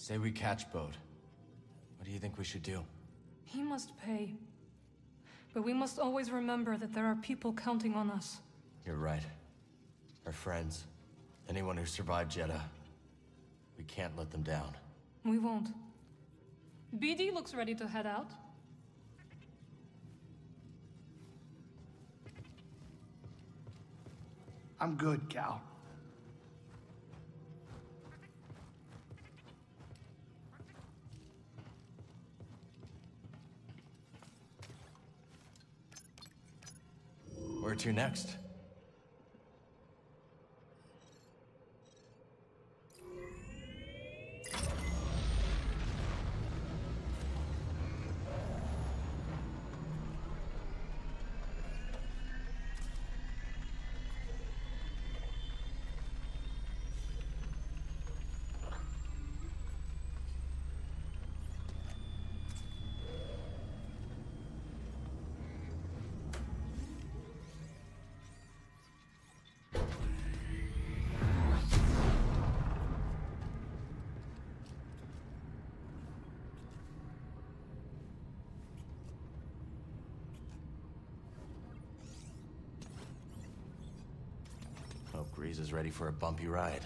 Say we catch Bode. What do you think we should do? He must pay. But we must always remember that there are people counting on us. You're right. Our friends. Anyone who survived JEDI. We can't let them down. We won't. BD looks ready to head out. I'm good, Cal. Where to next? Hope Grease is ready for a bumpy ride.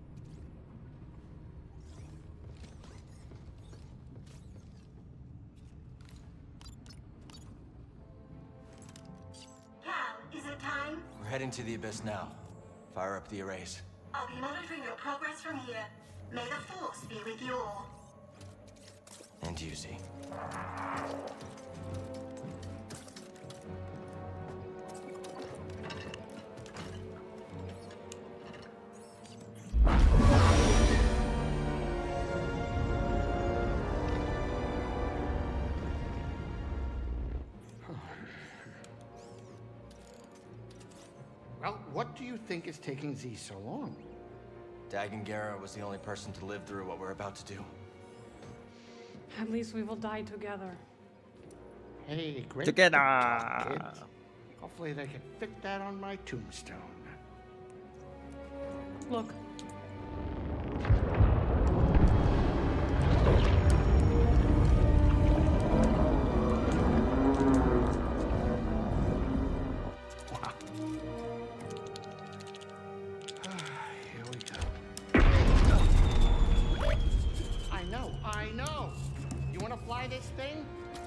Cal, is it time? We're heading to the Abyss now. Fire up the arrays. I'll be monitoring your progress from here. May the Force be with you all. And you, Z. Well, what do you think is taking Z so long? Dagengara was the only person to live through what we're about to do. At least we will die together. Hey, great Together. talk, kids. Hopefully they can fit that on my tombstone. Look. Wow. Here we go. I know. You want to fly this thing?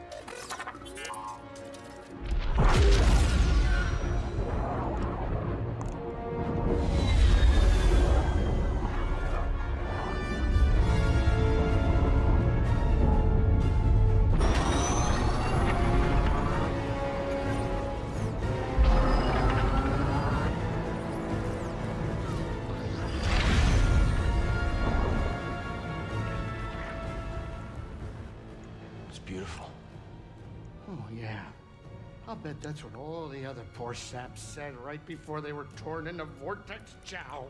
It's beautiful. Oh, yeah. I'll bet that's what all the other poor saps said right before they were torn into Vortex Chow.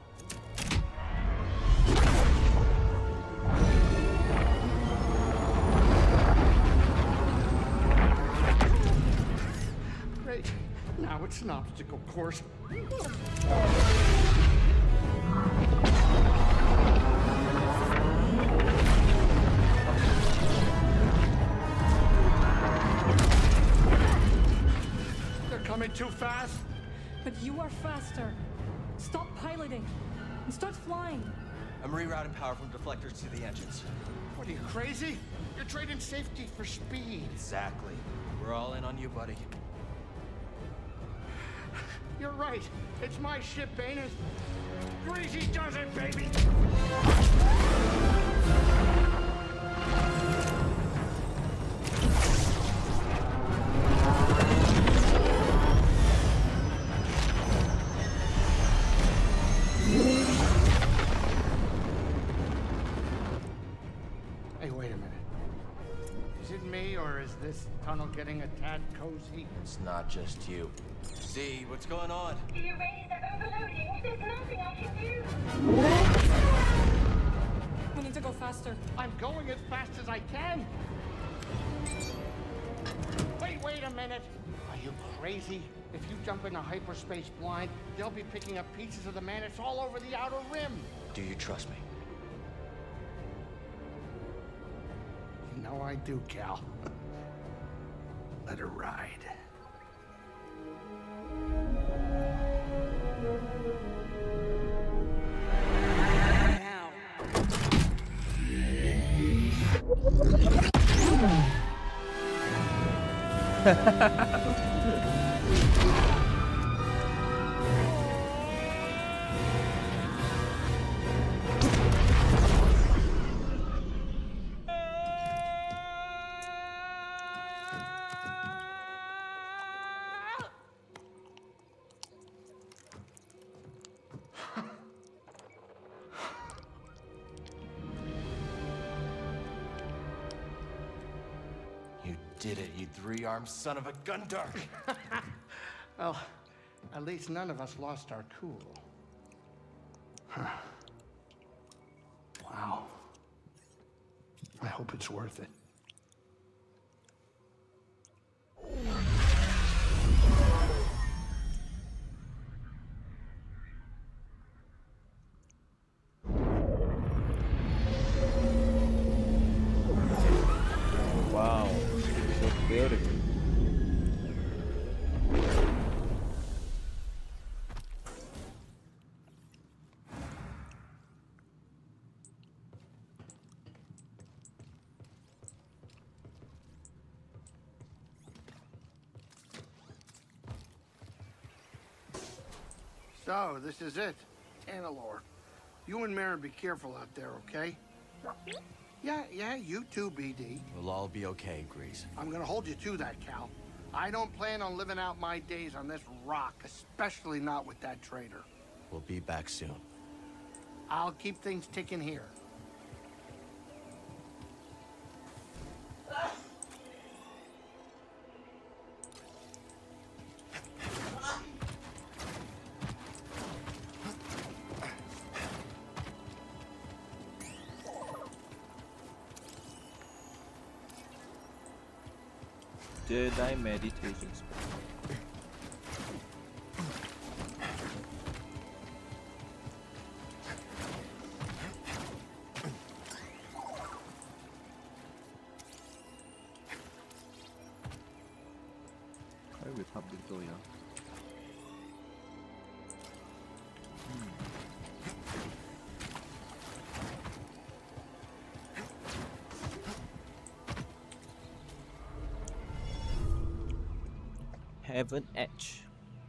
Great. Now it's an obstacle course. Coming too fast? But you are faster. Stop piloting and start flying. I'm rerouting power from deflectors to the engines. What are you, crazy? You're trading safety for speed. Exactly. We're all in on you, buddy. You're right. It's my ship, ain't it? Greasy does it, baby! Hey, wait a minute. Is it me, or is this tunnel getting a tad cozy? It's not just you. Z, what's going on? The arrays are overloading. There's nothing I can do. We need to go faster. I'm going as fast as I can. Wait a minute. Are you crazy? If you jump into hyperspace blind, they'll be picking up pieces of the Mantis all over the outer rim. Do you trust me? know I do, Cal. Let her ride. You did it, you three-armed son of a Gundar! Well, at least none of us lost our cool. Huh. Wow. I hope it's worth it. Wow, so beautiful. So, this is it. Tanalor. You and Maren be careful out there, okay? Yeah, you too, BD. We'll all be okay, Grease. I'm gonna hold you to that, Cal. I don't plan on living out my days on this rock, especially not with that traitor. We'll be back soon. I'll keep things ticking here. JEDI meditation spot. 왜 탑들도야? Heaven Edge.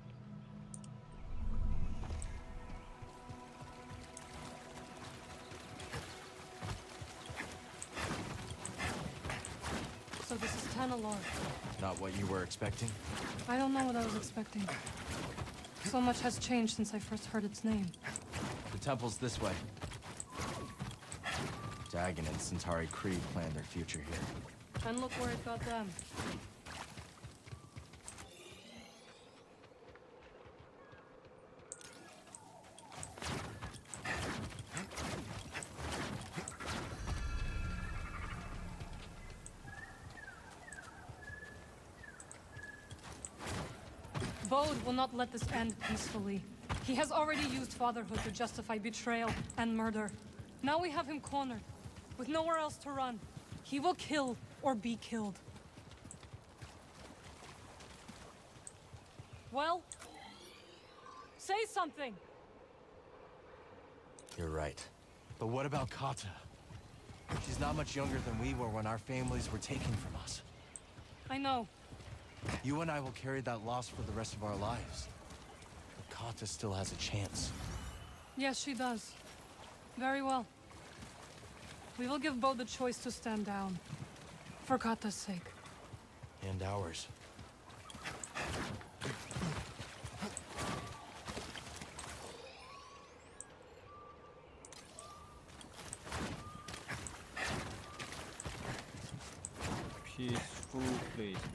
So this is Tanalor. Not what you were expecting? I don't know what I was expecting. So much has changed since I first heard its name. The temple's this way. Dagon and Centauri Creed planned their future here. And look where it got them. Bode will not let this end peacefully. He has already used fatherhood to justify betrayal and murder. Now we have him cornered, with nowhere else to run. He will kill or be killed. Well, say something! You're right. But what about Kata? She's not much younger than we were when our families were taken from us. I know. You and I will carry that loss for the rest of our lives. But Kata still has a chance. Yes, she does. Very well. We will give Bo the choice to stand down. For Kata's sake. And ours. Peaceful placement.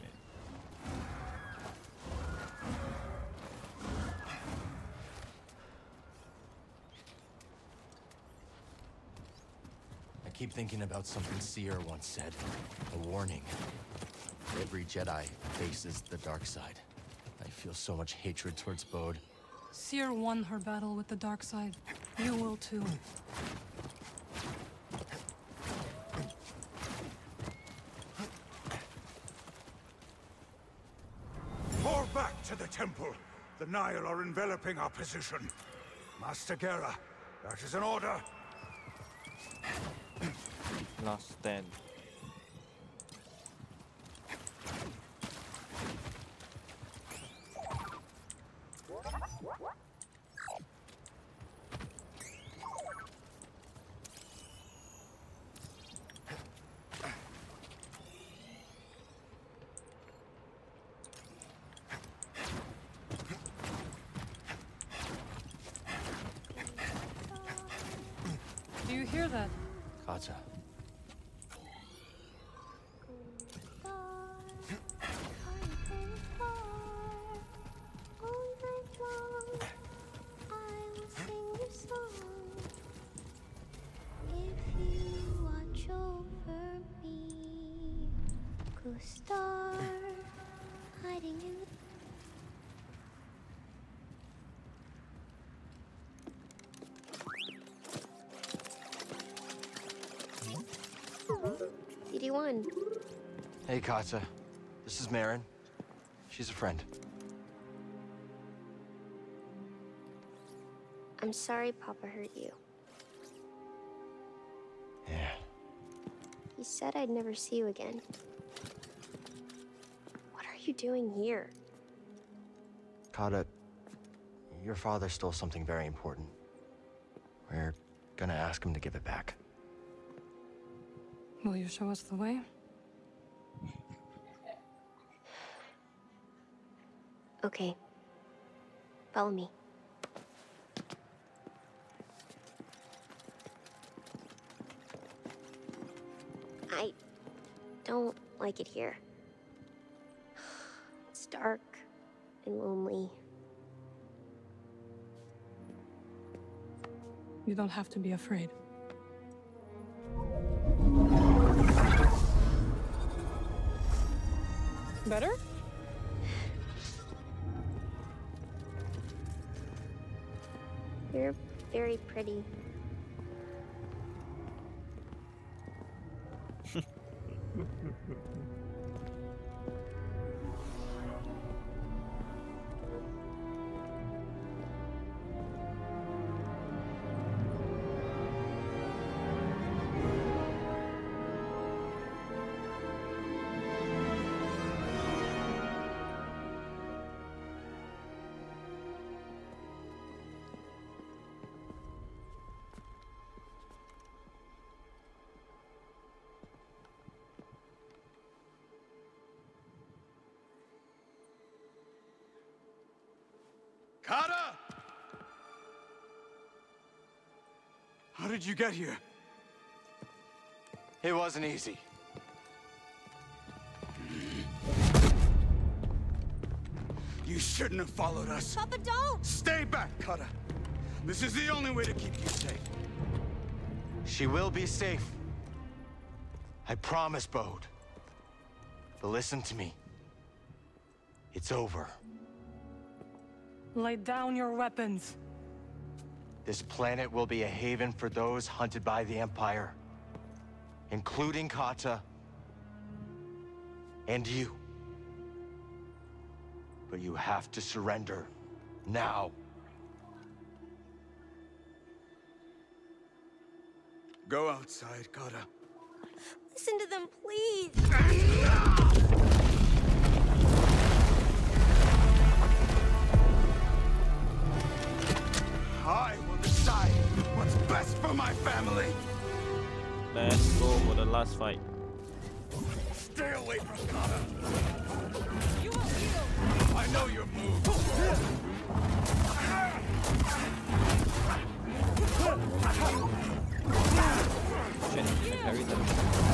I keep thinking about something Seer once said. A warning. Every Jedi faces the dark side. I feel so much hatred towards Bode. Seer won her battle with the dark side. You will too. temple. The Nile are enveloping our position. Master Gera, that is an order. Last stand. Do you hear that? Kata. Star hiding in the CD1. Hey, Kata. This is Marin. She's a friend. I'm sorry Papa hurt you. Yeah. He said I'd never see you again. What are you doing here? Kata, your father stole something very important. We're gonna ask him to give it back. Will you show us the way? Okay. Follow me. I don't like it here. It's dark and lonely. You don't have to be afraid. Better? You're very pretty. Kata! How did you get here? It wasn't easy. You shouldn't have followed us. Papa, don't! Stay back, Kata. This is the only way to keep you safe. She will be safe. I promise, Bode. But listen to me. It's over. Lay down your weapons. This planet will be a haven for those hunted by the Empire. Including Kata. And you. But you have to surrender. Now. Go outside, Kata. Listen to them, please! I will decide what's best for my family. Let's go for the last fight. Stay away from Kata. You will heal! I know your move. Shit, I carried them.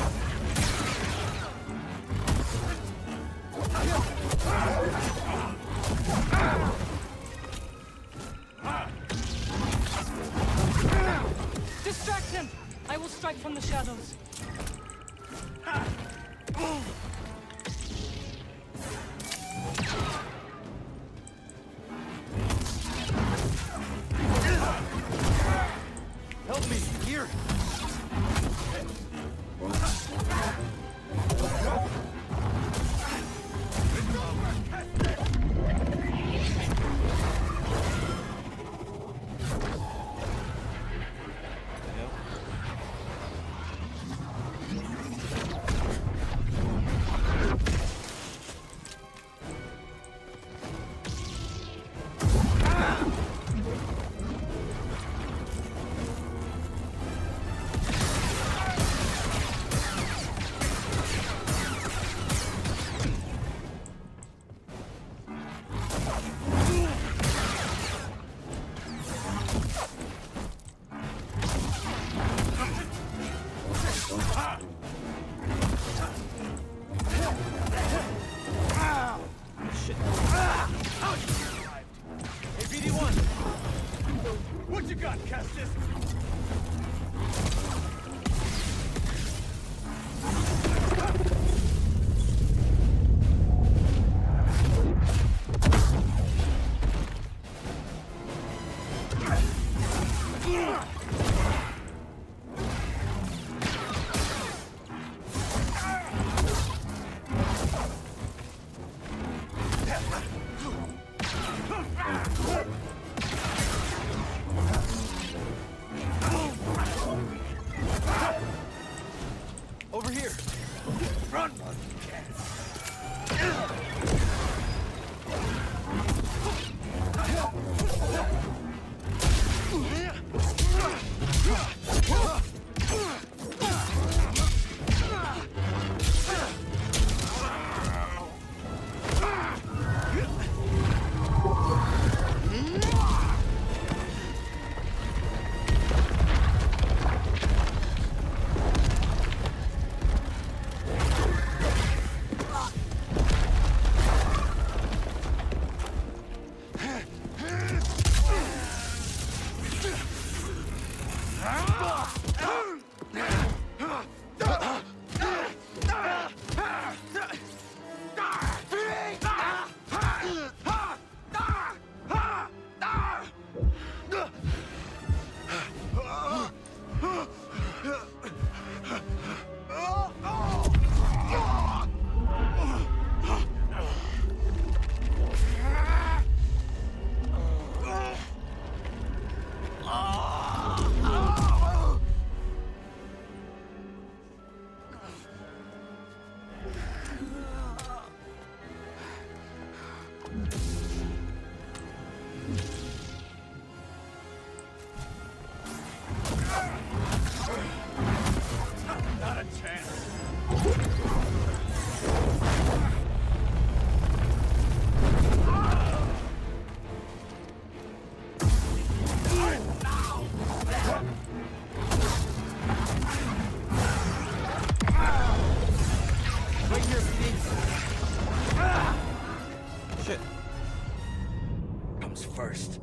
Distract him! I will strike from the shadows. Help me! Here! BD1! What you got, Castus? Over here! Run, while you can. Not a chance. Right here, BD! Shit. Comes first.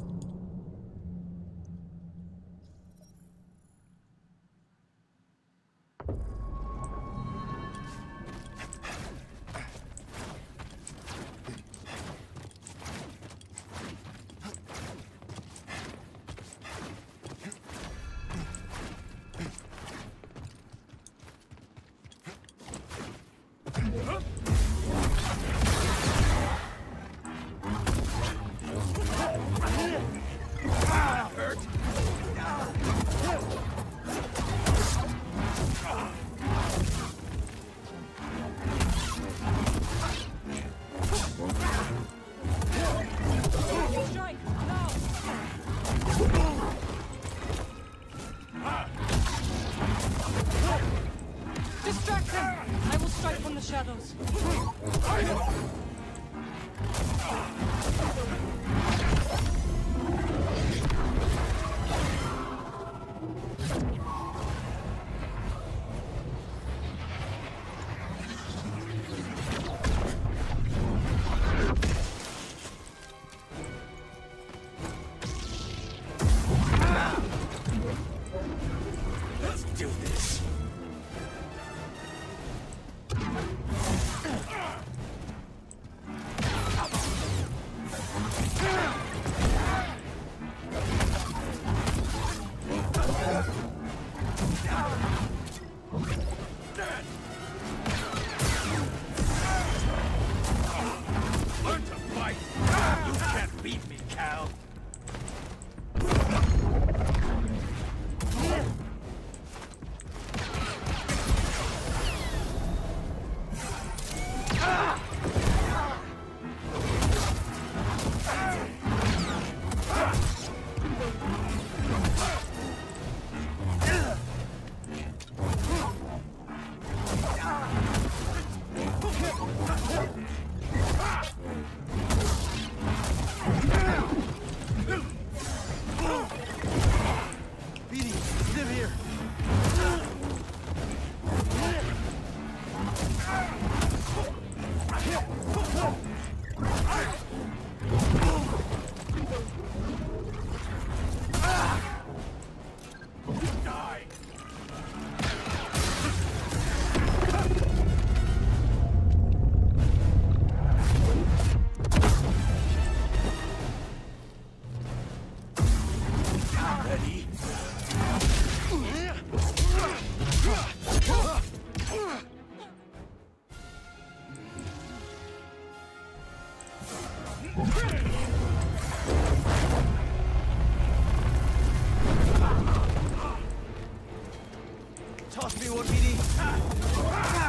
Toss me one, BD.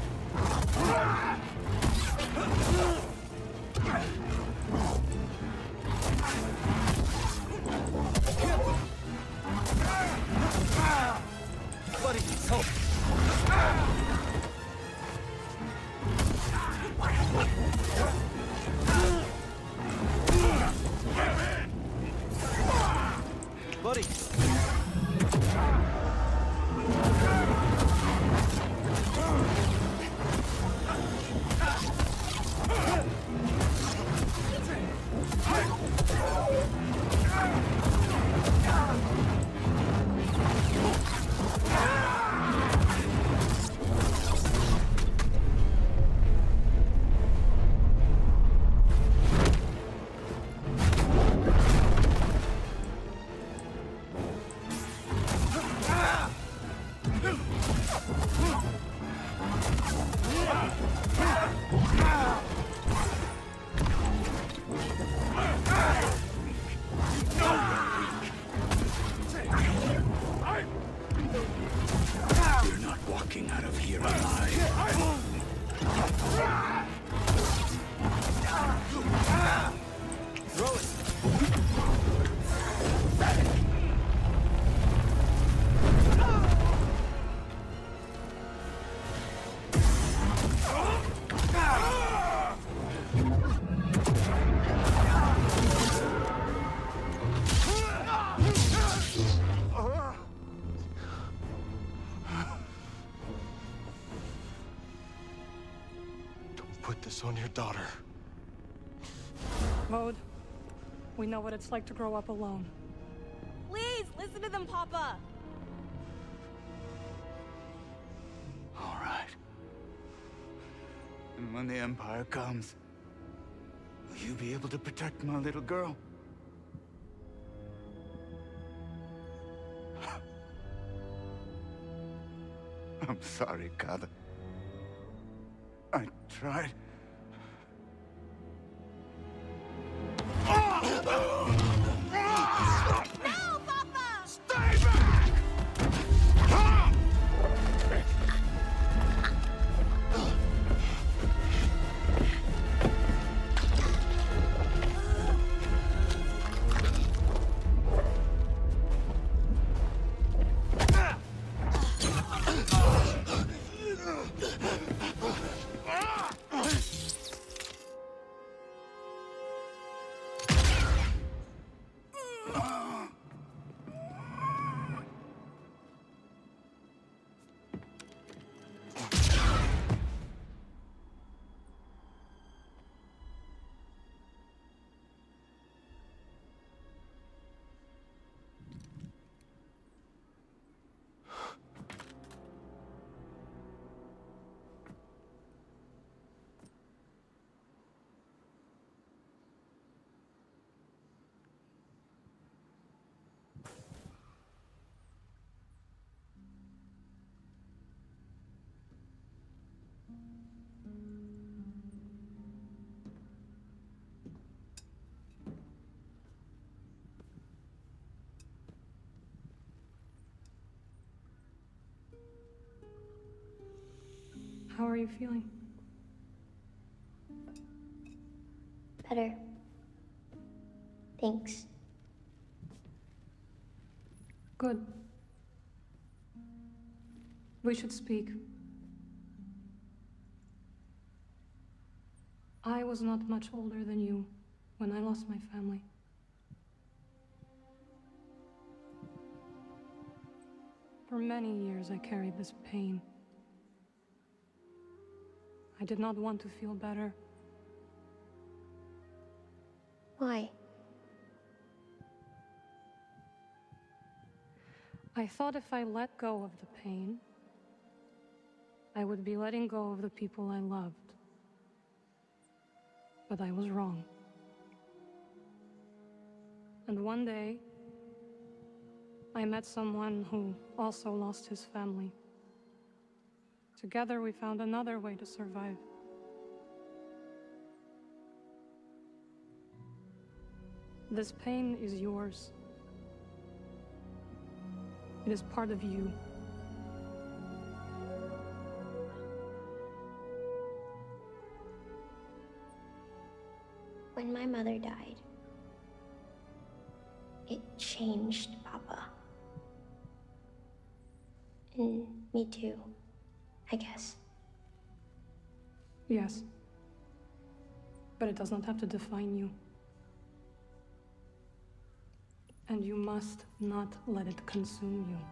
Buddy, help. Buddy. You're not walking out of here alive. Throw it. Don't put this on your daughter. Bode, we know what it's like to grow up alone. Please, listen to them, Papa. All right. And when the Empire comes, will you be able to protect my little girl? I'm sorry, Kada. I tried. No, Papa! Stay back! How are you feeling? Better. Thanks. Good. We should speak. I was not much older than you when I lost my family. For many years I carried this pain. I did not want to feel better. Why? I thought if I let go of the pain, I would be letting go of the people I loved. But I was wrong. And one day, I met someone who also lost his family. Together we found another way to survive. This pain is yours. It is part of you. When my mother died, it changed Papa. And me too, I guess. Yes. But it does not have to define you. And you must not let it consume you.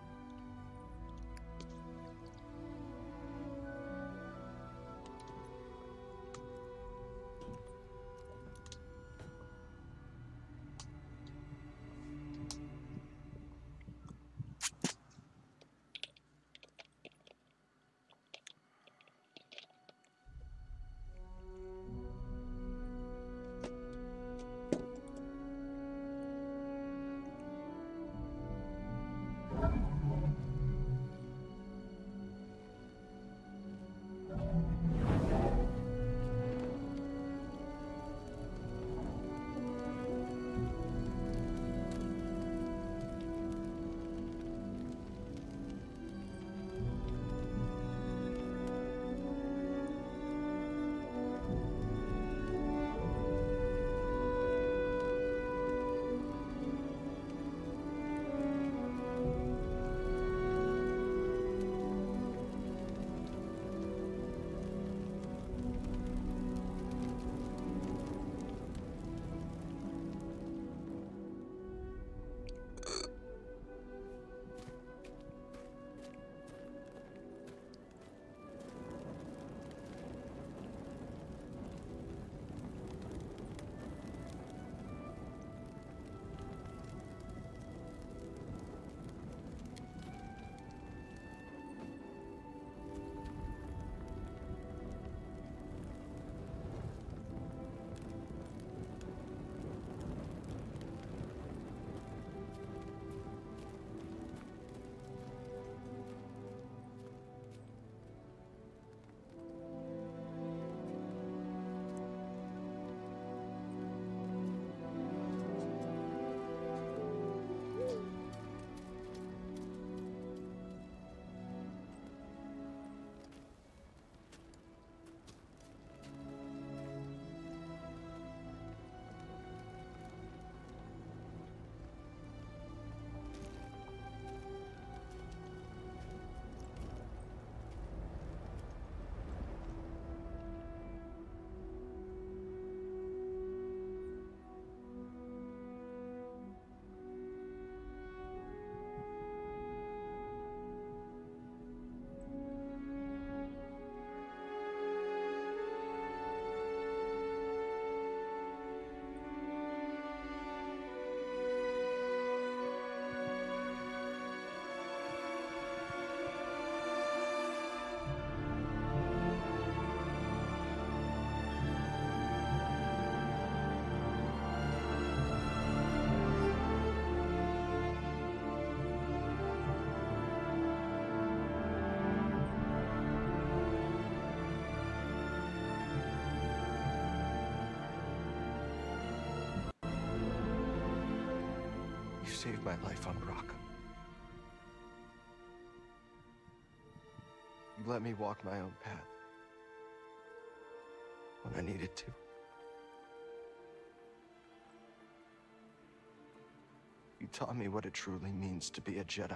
You saved my life on Brock. You let me walk my own path when I needed to. You taught me what it truly means to be a Jedi.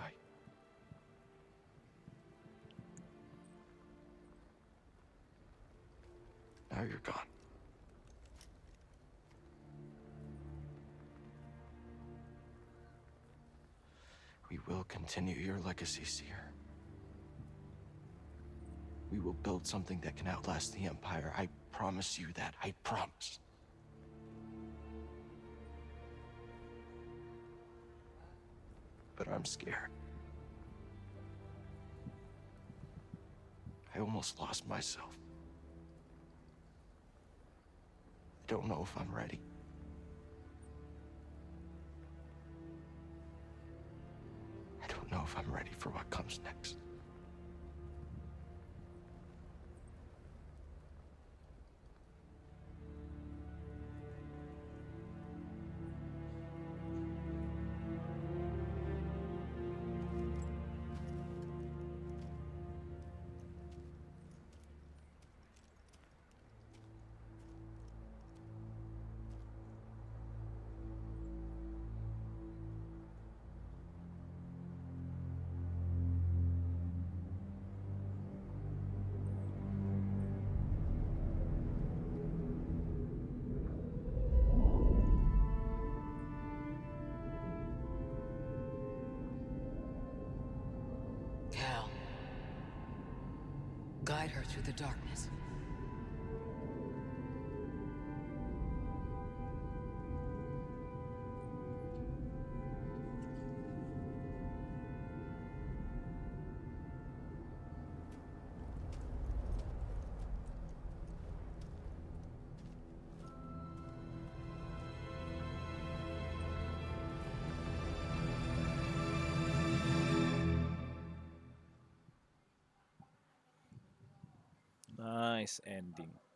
Now you're gone. We will continue your legacy, Seer. We will build something that can outlast the Empire. I promise you that. I promise. But I'm scared. I almost lost myself. I don't know if I'm ready. I don't know if I'm ready for what comes next. guide her through the darkness. Nice ending.